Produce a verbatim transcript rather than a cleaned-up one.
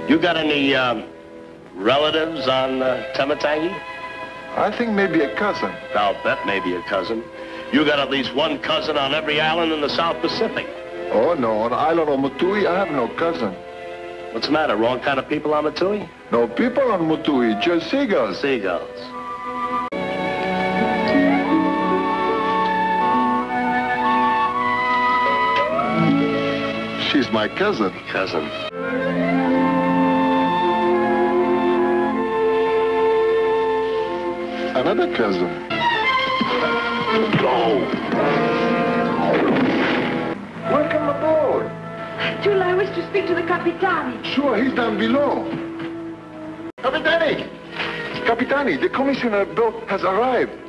You got any um, relatives on uh, Tamatangi? I think maybe a cousin. I'll bet maybe a cousin. You got at least one cousin on every island in the South Pacific. Oh, no. On the island of Mutui, I have no cousin. What's the matter? Wrong kind of people on Mutui? No people on Mutui, just seagulls. Seagulls. She's my cousin. Cousin. Another cousin. Go! Welcome aboard. Tula, I wish to speak to the Capitani. Sure, he's down below. Capitani! Capitani, the commissioner boat has arrived.